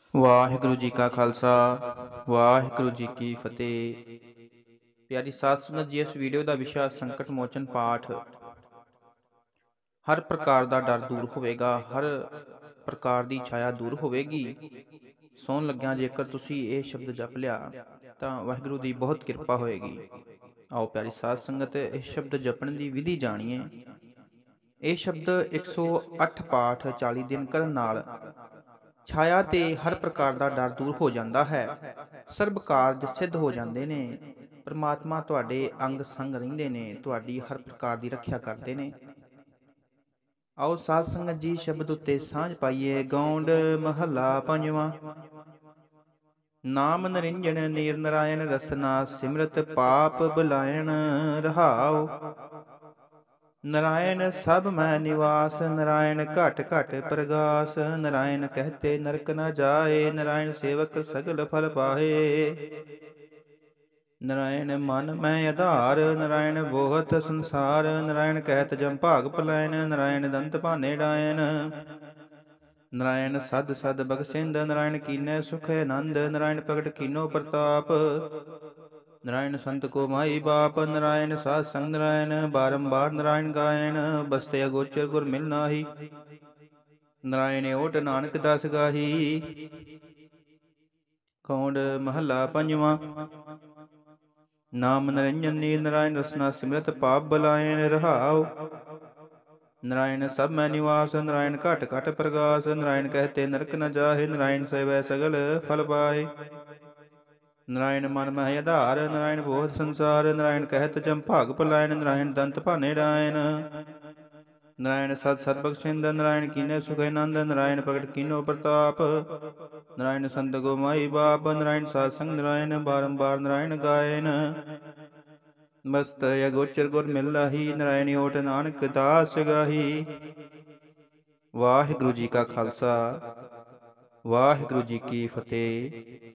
ਵਾਹਿਗੁਰੂ ਜੀ ਕਾ ਖਾਲਸਾ ਵਾਹਿਗੁਰੂ ਜੀ ਕੀ ਫਤਿਹ। ਪਿਆਰੀ ਸਾਧ ਸੰਗਤ ਜੀ, ਇਸ ਵੀਡੀਓ ਦਾ ਵਿਸ਼ਾ ਸੰਕਟ ਮੋਚਨ ਪਾਠ। ਹਰ ਪ੍ਰਕਾਰ ਦਾ ਡਰ ਦੂਰ ਹੋਵੇਗਾ, ਹਰ ਪ੍ਰਕਾਰ ਦੀ ਛਾਇਆ ਦੂਰ ਹੋਵੇਗੀ। ਸੌਣ ਲੱਗਿਆਂ ਜੇਕਰ ਤੁਸੀਂ ਇਹ ਸ਼ਬਦ ਜਪ ਲਿਆ ਤਾਂ ਵਾਹਿਗੁਰੂ ਦੀ ਬਹੁਤ ਕਿਰਪਾ ਹੋਏਗੀ। ਆਓ ਪਿਆਰੀ ਸਾਧ ਸੰਗਤ, ਇਹ ਸ਼ਬਦ ਜਪਣ ਦੀ ਵਿਧੀ ਜਾਣੀਏ। ਇਹ ਸ਼ਬਦ 108 ਪਾਠ 40 ਦਿਨ ਕਰਨ ਨਾਲ ਛਾਇਆ ਤੇ ਹਰ ਪ੍ਰਕਾਰ ਦਾ ਡਰ ਦੂਰ ਹੋ ਜਾਂਦਾ ਹੈ। ਸਰਬ ਕਾਰਜ ਸਿੱਧ ਹੋ ਜਾਂਦੇ ਨੇ। ਪਰਮਾਤਮਾ ਤੁਹਾਡੇ ਅੰਗ ਸੰਗ ਰਹਿੰਦੇ ਨੇ, ਤੁਹਾਡੀ ਹਰ ਪ੍ਰਕਾਰ ਦੀ ਰੱਖਿਆ ਕਰਦੇ ਨੇ। ਆਓ ਸਾਧ ਸੰਗਤ ਜੀ ਸ਼ਬਦ ਉੱਤੇ ਸਾਂਝ ਪਾਈਏ। ਗੌਂਡ ਮਹੱਲਾ ਪੰਜਵਾਂ। ਨਾਮ ਨਰਿੰਜਣ ਨੀਰ ਨਰਾਇਣ ਰਸਨਾ, ਸਿਮਰਤ ਪਾਪ ਬੁਲਾਇਣ ਰਹਾਉ। ਨਾਰਾਇਣ ਸਭ ਮੈਂ ਨਿਵਾਸ, ਨਾਰਾਇਣ ਘਟ ਘਟ ਪ੍ਰਗਾਸ। ਨਾਰਾਇਣ ਕਹਤੇ ਨਰਕ ਨ ਜਾਏ, ਨਾਰਾਇਣ ਸੇਵਕ ਸਗਲ ਫਲ ਪਾਏ। ਨਾਰਾਇਣ ਮਨ ਮੈਂ ਆਧਾਰ, ਨਾਰਾਇਣ ਬੋਹਤ ਸੰਸਾਰ। ਨਾਰਾਇਣ ਕਹਿਤ ਜਮ ਭਾਗ ਪਲੈਨ, ਨਾਰਾਇਣ ਦੰਤ ਭਾਨੇ ਡਾਇਨ। ਨਾਰਾਇਣ ਸਦ ਸਦ ਬਖਸ਼ਿੰਦ, ਨਾਰਾਇਣ ਕੀਨੈ ਸੁਖ ਆਨੰਦ। ਨਾਰਾਇਣ ਪ੍ਰਗਟ ਕੀਨੋ ਪ੍ਰਤਾਪ, ਨਾਰਾਇਣ ਸੰਤ ਕੋ ਮਾਈ ਬਾਪ। ਨਾਰਾਇਣ ਸਾਧ ਸੰਗ ਨਾਰਾਇਣ, ਬਾਰੰਬਾਰ ਨਾਰਾਇਣ ਗਾਇਨ। ਬਸਤੇ ਅਗੋਚਰ ਗੁਰ ਮਿਲ ਨਾਹੀ, ਨਾਰਾਇਣ ਓਟ ਨਾਨਕ ਦਸ ਗਾਹੀ। ਗੌਂਡ ਮਹੱਲਾ ਪੰਜਵਾਂ। ਨਾਮ ਨਰਿੰਜਨ ਨੀਰ ਨਾਰਾਇਣ ਰਸਨਾ, ਸਿਮਰਤ ਪਾਪ ਬੁਲਾਇਣ ਰਹਾਉ। ਨਾਰਾਇਣ ਸਭ ਮੈਂ ਨਿਵਾਸ, ਨਾਰਾਇਣ ਘਟ ਘਟ ਪ੍ਰਗਾਸ। ਨਾਰਾਇਣ ਕਹਤੇ ਨਰਕ ਨ ਜਾਹੇ, ਨਾਰਾਇਣ ਸੇਵੈ ਸਗਲ ਫਲ ਪਾਏ। ਨਾਰਾਇਣ ਮਨ ਮਹਿ ਆਧਾਰ, ਨਾਰਾਇਣ ਬੋਧ ਸੰਸਾਰ। ਨਾਰਾਇਣ ਕਹਿਤ ਜਮ ਭਾਗ ਪਲਾਇਨ, ਨਾਰਾਇਣ ਦੰਤ ਭਾਨੇ ਡਾਇਨ। ਨਾਰਾਇਣ ਸਤ ਸਤ ਬਖਸ਼ਿੰਦ, ਨਾਰਾਇਣ ਕੀਨੈ ਸੁਖ ਆਨੰਦ। ਨਾਰਾਇਣ ਪ੍ਰਗਟ ਕੀਨੋ ਪ੍ਰਤਾਪ, ਨਾਰਾਇਣ ਸੰਤ ਕੋ ਮਾਈ ਬਾਪ। ਨਾਰਾਇਣ ਸਾਧ ਸੰਗ ਨਾਰਾਇਣ, ਬਾਰੰਬਾਰ ਨਾਰਾਇਣ ਗਾਇਨ। ਮਸਤ ਅਗੋਚਰ ਗੁਰ ਮਿਲ ਲਾਹੀ, ਨਾਰਾਇਣ ਓਟ ਨਾਨਕ ਦਾਸ ਗਾਹੀ। ਵਾਹਿਗੁਰੂ ਜੀ ਕਾ ਖਾਲਸਾ ਵਾਹਿਗੁਰੂ ਜੀ ਕੀ ਫਤਿਹ।